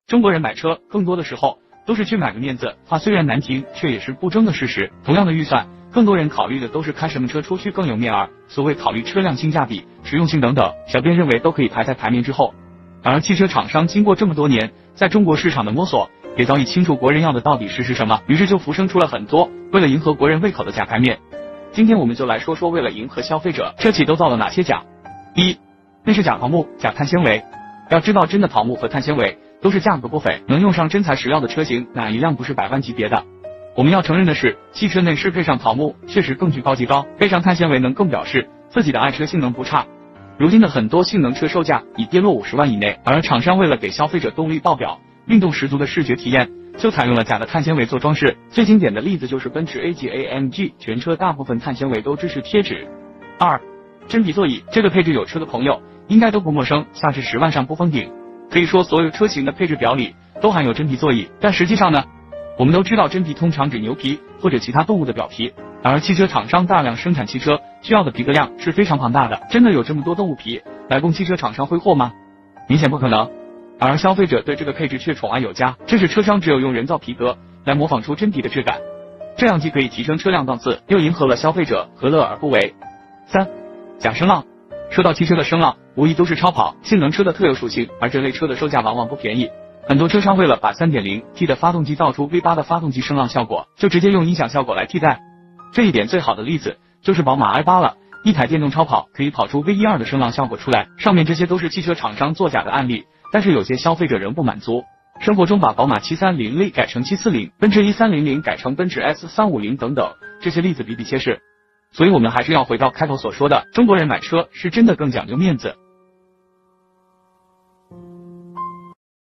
中国人买车更多的时候都是去买个面子，话虽然难听，却也是不争的事实。同样的预算，更多人考虑的都是开什么车出去更有面儿。所谓考虑车辆性价比、实用性等等，小编认为都可以排在排面之后。而汽车厂商经过这么多年在中国市场的摸索，也早已清楚国人要的到底是什么，于是就浮生出了很多为了迎合国人胃口的假排面。今天我们就来说说为了迎合消费者，车企都造了哪些假。一，那是假桃木、假碳纤维。要知道，真的桃木和碳纤维都是价格不菲，能用上真材实料的车型，哪一辆不是百万级别的？我们要承认的是，汽车内饰配上桃木确实更具高级高，配上碳纤维能更表示自己的爱车性能不差。如今的很多性能车售价已跌落50万以内，而厂商为了给消费者动力爆表、运动十足的视觉体验，就采用了假的碳纤维做装饰。最经典的例子就是奔驰 A 级 AMG， 全车大部分碳纤维都支持贴纸。二，真皮座椅，这个配置有车的朋友应该都不陌生，下至10万上不封顶。可以说所有车型的配置表里都含有真皮座椅，但实际上呢，我们都知道真皮通常指牛皮或者其他动物的表皮，而汽车厂商大量生产汽车需要的皮革量是非常庞大的，真的有这么多动物皮来供汽车厂商挥霍吗？明显不可能。而消费者对这个配置却宠爱有加，这是车商只有用人造皮革来模仿出真皮的质感，这样既可以提升车辆档次，又迎合了消费者，何乐而不为？三，假声浪。说到汽车的声浪，无疑都是超跑、性能车的特有属性，而这类车的售价往往不便宜。很多车商为了把 3.0T 的发动机造出 V8 的发动机声浪效果，就直接用音响效果来替代。这一点最好的例子就是宝马 i8 了，一台电动超跑可以跑出 V12 的声浪效果出来。上面这些都是汽车厂商作假的案例，但是有些消费者仍不满足。生活中把宝马730L 改成740，奔驰1300改成奔驰 S350等等，这些例子比比皆是。所以我们还是要回到开头所说的，中国人买车是真的更讲究面子。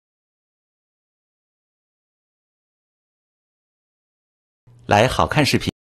来好看视频。